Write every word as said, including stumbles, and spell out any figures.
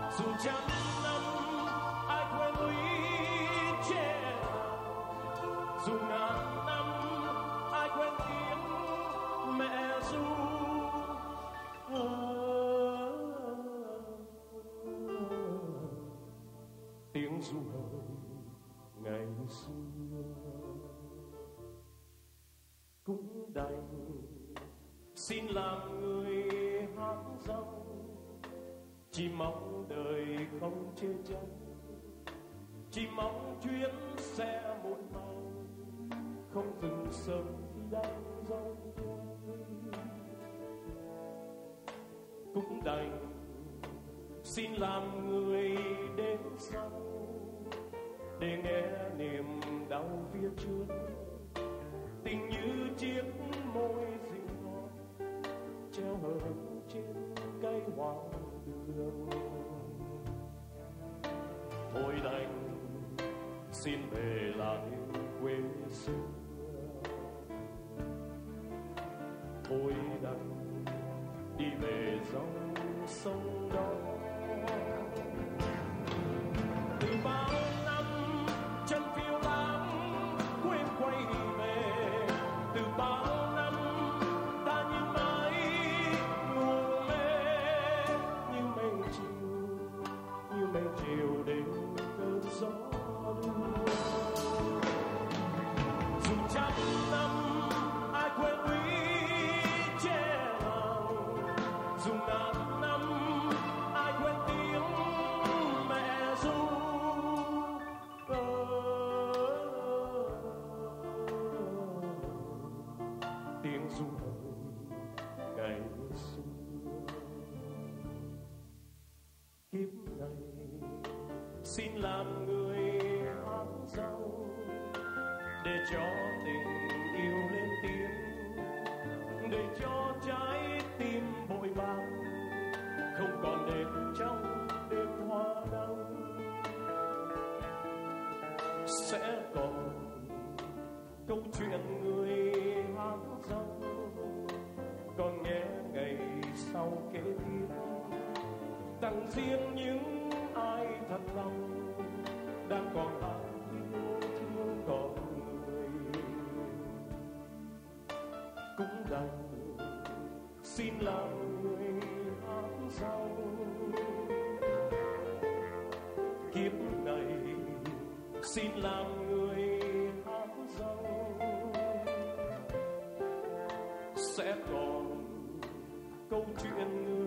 dù trăm năm ai quên lũy che dù ngàn năm ai quên tiếng mẹ ru tiếng ru hời ngày xưa. Cũng đành xin làm người hát dòng, chỉ mong đời không chê trách, chỉ mong chuyến xe muộn màng không dừng sớm khi đang rong ruổi. Cũng đành xin làm người đến sau để nghe niềm đau phía trước, tình như chiếc môi dịu ngọt treo hờ trên cây hoa đường. Thôi đành xin về lại quê xưa, thôi đành đi về dòng sông đó. Từ bao năm chân phiêu lãng quên quay về, từ bao năm ta như mãi ngủ mê, như mây chiều như mây chiều đến cơn gió đưa. Dù trăm năm ai quên lũy che lòng, dù ngàn năm ai quên tiếng mẹ ru. Tiếng ru hời ngày xưa. Kiếp này xin làm người hát dâu để cho tình yêu lên tiếng, để cho trái tim vội vàng không còn đêm trong đêm hoa đăng. Sẽ còn câu chuyện người hát dâu, còn nghe ngày sau kế tiếp tặng riêng những ai thật lòng đang còn đang yêu thương con người. Cũng đành xin làm người hát dâu, kiếp này xin làm người hát dâu. Sẽ còn câu chuyện người